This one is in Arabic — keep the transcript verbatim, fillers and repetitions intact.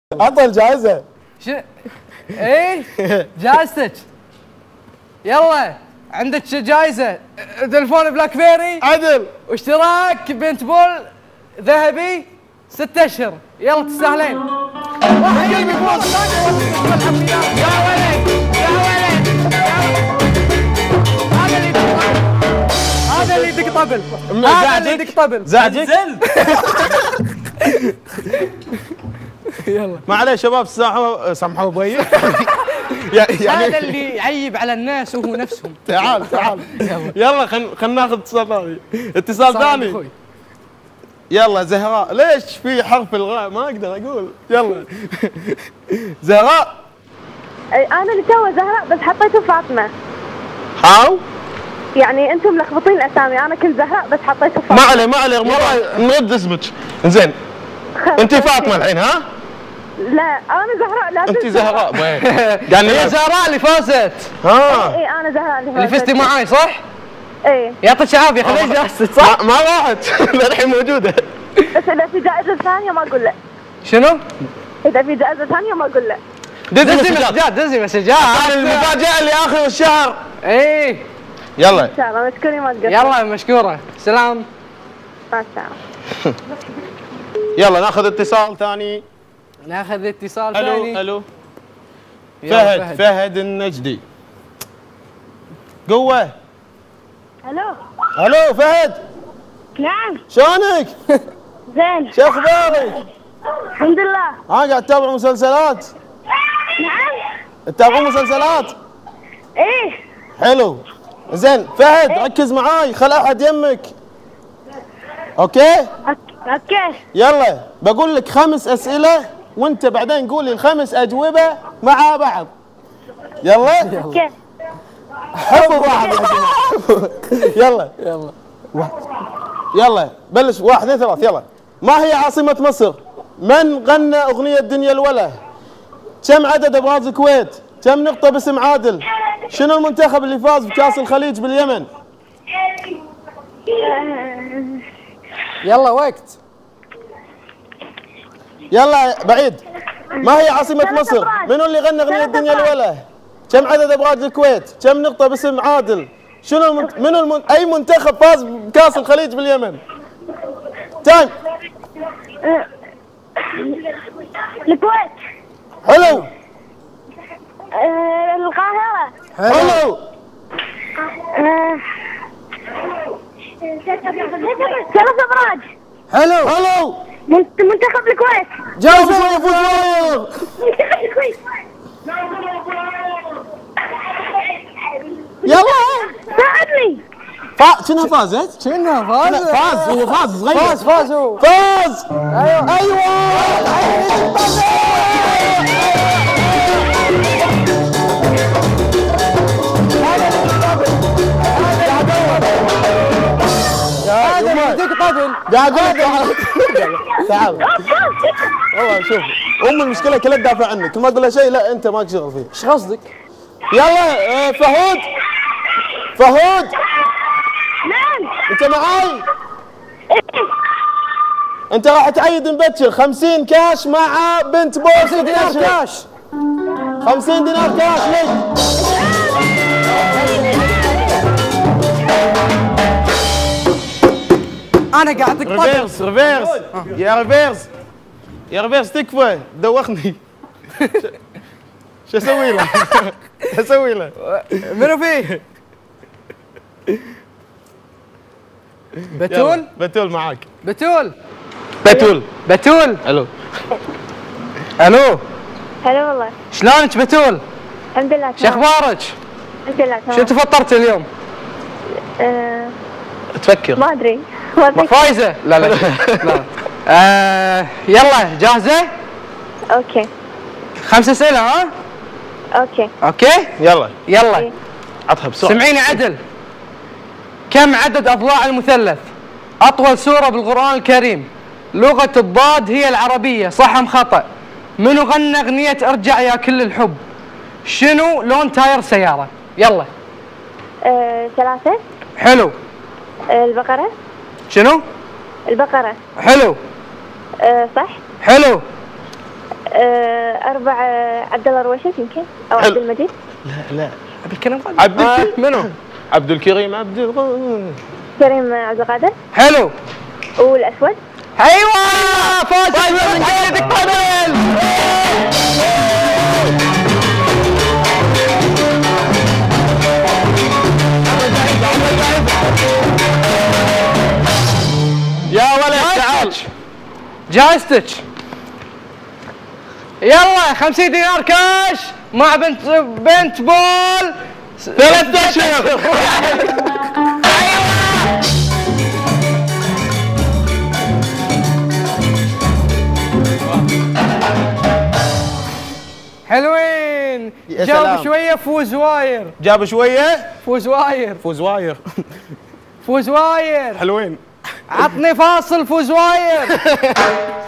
عطى الجائزة. ش... ايه جائزتك. يلا عندك جائزة تلفون بلاك بيري عدل واشتراك بنت بول ذهبي ست اشهر. يلا تستاهلين. واحد يبي فوز ثاني يا ولد يا ولد هذا اللي يدق هذا اللي يدق طبل هذا اللي يدق طبل زعجك؟ يلا معليش شباب سامحوا سامحوا ابوي. هذا اللي يعيب على الناس وهو نفسهم. تعال تعال يلا خلينا خلينا ناخذ اتصال ثاني. اتصال ثاني. يلا زهراء. ليش في حرف الغاء ما اقدر اقول. يلا زهراء. انا اللي تو زهراء بس حطيته فاطمه. هاو يعني انتم ملخبطين الاسامي. انا كنت زهراء بس حطيته فاطمه. ما عليه ما عليه مرة نرد اسمك. زين انت فاطمه الحين ها؟ لا انا زهراء. لا انت زهراء قال هي زهراء اللي فازت. ها اي انا زهراء اللي اللي فزتي معاي صح؟ ايه يعطيك العافيه. خليك جائزتك صح؟ ما راحت للحين موجوده. بس اذا في جائزه ثانيه ما اقول له. شنو؟ اذا في جائزه ثانيه ما اقول له. دزي مسجات دزي مسجات. المفاجاه اللي اخر الشهر. ايه يلا ان شاء الله مشكورين ما تقصروا. يلا مشكوره. سلام. مع السلامه. يلا ناخذ اتصال ثاني. ناخذ اتصال الو ثاني. الو فهد فهد فهد النجدي. قوه. الو الو فهد. نعم شلونك؟ زين شو اخبارك؟ الحمد لله. ها قاعد تتابع مسلسلات؟ نعم تتابعون مسلسلات؟ ايه حلو. زين فهد ركز معاي خل احد يمك. اوكي؟ اوكي يلا بقول لك خمس اسئله وانت بعدين قولي الخمس اجوبه مع بعض. يلا؟ اوكي. حبوا بعض يا جماعه. يلا يلا يلا بلش. واحد اثنين ثلاث. يلا. ما هي عاصمة مصر؟ من غنى أغنية دنيا الوله؟ كم عدد أبراج الكويت؟ كم نقطة باسم عادل؟ شنو المنتخب اللي فاز بكأس الخليج باليمن؟ يلا وقت. يلا بعيد. ما هي عاصمة مصر؟ منو اللي غنى أغنية دنيا الوله؟ كم عدد أبراج الكويت؟ كم نقطة باسم عادل؟ شنو المنت... منو المن... أي منتخب فاز بكأس الخليج باليمن؟ تايم. الكويت. حلو. آه، القاهرة. حلو. آه، ثلاث أبراج. حلو حلو. منت- منتخب الكويت. جاوب شوي فوز. منتخب الكويت. يلا. ساعدني. فا شنو فازت؟ شنو فاز؟ فاز هو فاز صغير. فاز فاز هو. فاز. ايوه ايوه. هذا اللي يدق طبل. قاعد اقول تعال. والله شوف ام المشكله كلها تدافع عنك. كل ما اقول لها شيء لا انت ماك شغل فيه. ايش قصدك؟ يلا آه، فهود. فهود نعم. انت معاي؟ انت راح تعيد مبكر خمسين كاش مع بنت بوس. خمسين دينار كاش. خمسين دينار كاش لك. انا قاعد اطق طبل. ريفيرس ريفيرس يا ريفيرس يا ريفيرس تكفى دوخني. شو اسوي له؟ شو اسوي له؟ منو فيه؟ بتول؟ بتول معاك. بتول بتول. بتول الو. الو هلا والله. شلونك بتول؟ الحمد لله شو اخبارك؟ الحمد لله شو تمام. فطرت اليوم؟ آه، تفكر. ما ادري ما ادري. فايزه؟ لا لا لا. آه يلا جاهزه؟ اوكي خمس اسئله ها؟ اوكي اوكي؟ يلا يلا عطها بسرعه. سمعيني عدل. كم عدد اضلاع المثلث؟ اطول سوره بالقران الكريم. لغه الضاد هي العربيه صح ام خطا؟ منو غنى اغنيه ارجع يا كل الحب؟ شنو لون تاير سياره؟ يلا. آه، ثلاثة. حلو. آه، البقرة. شنو؟ البقرة. حلو. آه، صح. حلو. آه، تبع عبد الله رويشت يمكن او حلو. عبد المجيد. لا لا عبد الكريم قادر. عبد آه الك- منو؟ عبد الكريم عبد الغ- كريم عبد القادر حلو. والاسود. ايوه فاز من جديد قبل. يا ولد تعال. جائزتك. يلا خمسين دينار كاش مع بنت بنت بول ثلاث اشهر. حلوين. يا جاوب سلام. شويه فوز واير. جاب شويه فوز واير. فوز واير. فوز واير. حلوين. عطني فاصل فوز واير.